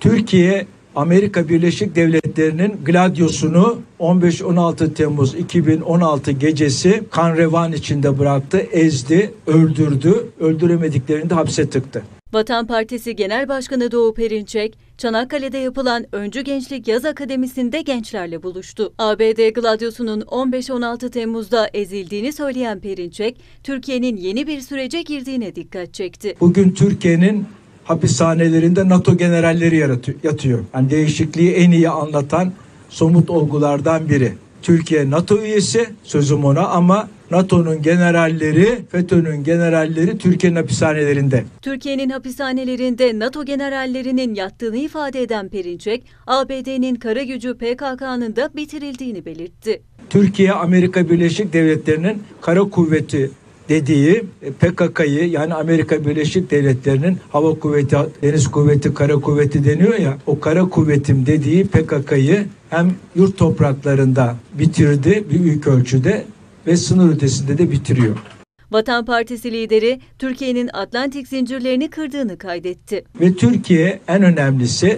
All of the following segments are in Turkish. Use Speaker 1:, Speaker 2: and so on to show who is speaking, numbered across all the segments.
Speaker 1: Türkiye, Amerika Birleşik Devletleri'nin Gladius'unu 15-16 Temmuz 2016 gecesi kan revan içinde bıraktı, ezdi, öldürdü. Öldüremediklerini de hapse tıktı.
Speaker 2: Vatan Partisi Genel Başkanı Doğu Perinçek, Çanakkale'de yapılan Öncü Gençlik Yaz Akademisi'nde gençlerle buluştu. ABD Gladius'unun 15-16 Temmuz'da ezildiğini söyleyen Perinçek, Türkiye'nin yeni bir sürece girdiğine dikkat çekti.
Speaker 1: Bugün Türkiye'nin hapishanelerinde NATO generalleri yatıyor. Yani değişikliği en iyi anlatan somut olgulardan biri. Türkiye NATO üyesi, sözüm ona, ama NATO'nun generalleri, FETÖ'nün generalleri Türkiye'nin hapishanelerinde.
Speaker 2: Türkiye'nin hapishanelerinde NATO generallerinin yattığını ifade eden Perinçek, ABD'nin kara gücü PKK'nın da bitirildiğini belirtti.
Speaker 1: Türkiye, Amerika Birleşik Devletleri'nin kara kuvveti dediği PKK'yı, yani Amerika Birleşik Devletleri'nin hava kuvveti, deniz kuvveti, kara kuvveti deniyor ya, o kara kuvvetim dediği PKK'yı hem yurt topraklarında bitirdi büyük ölçüde ve sınır ötesinde de bitiriyor.
Speaker 2: Vatan Partisi lideri Türkiye'nin Atlantik zincirlerini kırdığını kaydetti.
Speaker 1: Ve Türkiye, en önemlisi,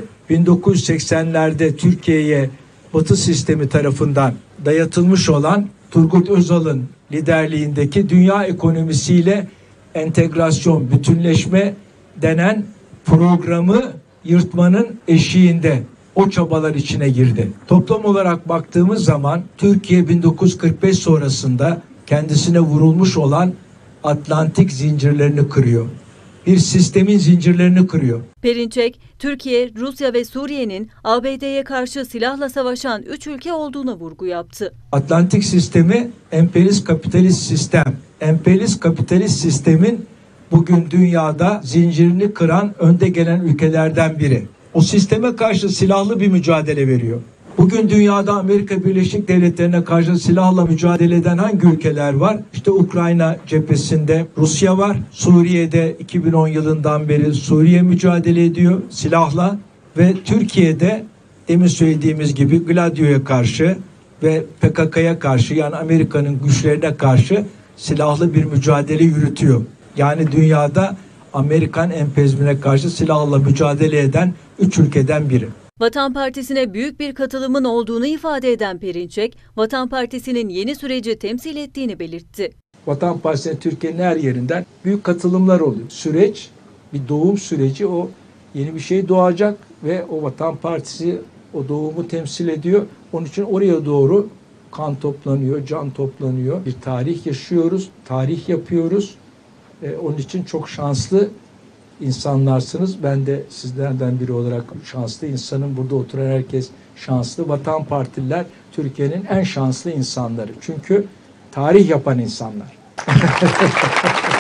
Speaker 1: 1980'lerde Türkiye'ye Batı sistemi tarafından dayatılmış olan Turgut Özal'ın liderliğindeki dünya ekonomisiyle entegrasyon, bütünleşme denen programı yırtmanın eşiğinde o çabalar içine girdi. Toplam olarak baktığımız zaman Türkiye 1945 sonrasında kendisine vurulmuş olan Atlantik zincirlerini kırıyor. Bir sistemin zincirlerini kırıyor.
Speaker 2: Perinçek, Türkiye, Rusya ve Suriye'nin ABD'ye karşı silahla savaşan 3 ülke olduğuna vurgu yaptı.
Speaker 1: Atlantik sistemi emperyalist kapitalist sistem. Emperyalist kapitalist sistemin bugün dünyada zincirini kıran önde gelen ülkelerden biri. O sisteme karşı silahlı bir mücadele veriyor. Bugün dünyada Amerika Birleşik Devletleri'ne karşı silahla mücadele eden hangi ülkeler var? İşte Ukrayna cephesinde Rusya var. Suriye'de 2010 yılından beri Suriye mücadele ediyor silahla. Ve Türkiye'de demin söylediğimiz gibi Gladio'ya karşı ve PKK'ya karşı, yani Amerika'nın güçlerine karşı silahlı bir mücadele yürütüyor. Yani dünyada Amerikan emperyalizmine karşı silahla mücadele eden 3 ülkeden biri.
Speaker 2: Vatan Partisi'ne büyük bir katılımın olduğunu ifade eden Perinçek, Vatan Partisi'nin yeni süreci temsil ettiğini belirtti.
Speaker 1: Vatan Partisi'ne Türkiye'nin her yerinden büyük katılımlar oluyor. Süreç bir doğum süreci, o yeni bir şey doğacak ve o Vatan Partisi o doğumu temsil ediyor. Onun için oraya doğru kan toplanıyor, can toplanıyor. Bir tarih yaşıyoruz, tarih yapıyoruz. Onun için çok şanslı insanlarsınız. Ben de sizlerden biri olarak şanslı insanım. Burada oturan herkes şanslı. Vatan Partililer Türkiye'nin en şanslı insanları. Çünkü tarih yapan insanlar.